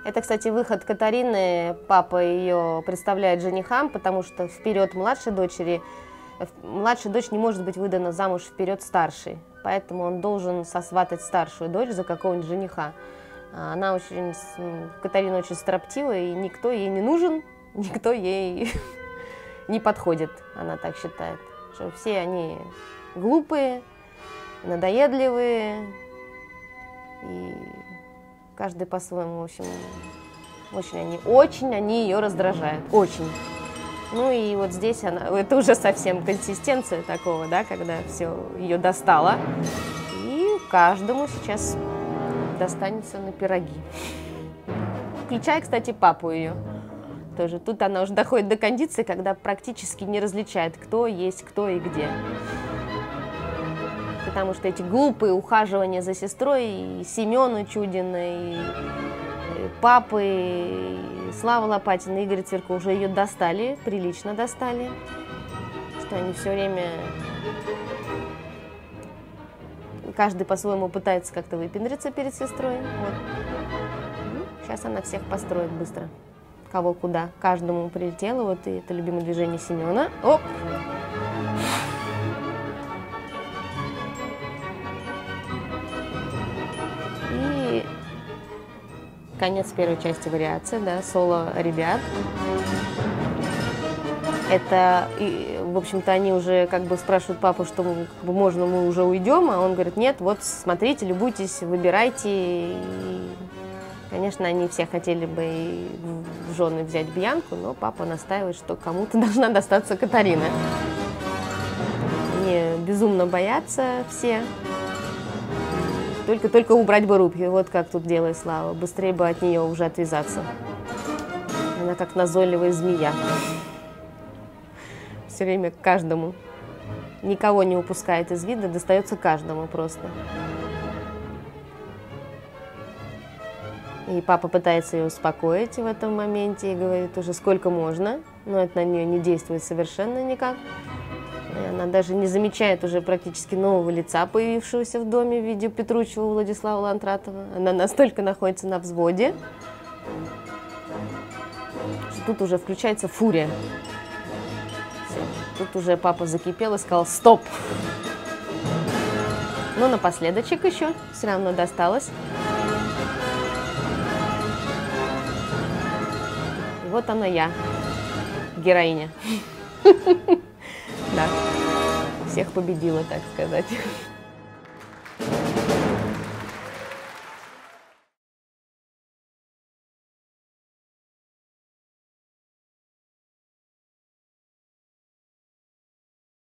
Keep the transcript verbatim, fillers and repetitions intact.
Это, кстати, выход Катарины. Папа ее представляет женихам, потому что вперед младшей дочери, младшая дочь не может быть выдана замуж вперед старшей. Поэтому он должен сосватать старшую дочь за какого-нибудь жениха. Она очень, Катарина очень строптива, и никто ей не нужен, никто ей не подходит, она так считает. Что все они глупые, надоедливые, и каждый по-своему, в общем, очень они, очень они ее раздражают, очень. Ну и вот здесь она, это уже совсем консистенция такого, да, когда все ее достало, и каждому сейчас достанется на пироги. Включая, кстати, папу ее. Тоже тут она уже доходит до кондиции, когда практически не различает, кто есть кто и где. Потому что эти глупые ухаживания за сестрой, и Семену Чудиной, и папы, и Слава Лопатина, и Игорь Цвирко уже ее достали, прилично достали. Что они все время, каждый по-своему пытается как-то выпендриться перед сестрой. Вот. Сейчас она всех построит быстро. Кого куда. Каждому прилетело. Вот и это любимое движение Семена. Оп! И конец первой части вариации, да, соло ребят. Это, и, в общем-то, они уже как бы спрашивают папу, что как бы, можно мы уже уйдем, а он говорит, нет, вот смотрите, любуйтесь, выбирайте. И, конечно, они все хотели бы и в жены взять Бьянку, но папа настаивает, что кому-то должна достаться Катарина. Они безумно боятся все. Только-только убрать бы руки, вот как тут делает Слава. Быстрее бы от нее уже отвязаться. Она как назойливая змея. Все время каждому. Никого не упускает из вида, достается каждому просто. И папа пытается ее успокоить в этом моменте и говорит уже сколько можно, но это на нее не действует совершенно никак. И она даже не замечает уже практически нового лица, появившегося в доме в виде Петручева Владислава Лантратова. Она настолько находится на взводе, что тут уже включается фурия. Все. Тут уже папа закипел и сказал «стоп». Но напоследочек еще все равно досталось. И вот она я, героиня. Да, всех победила, так сказать.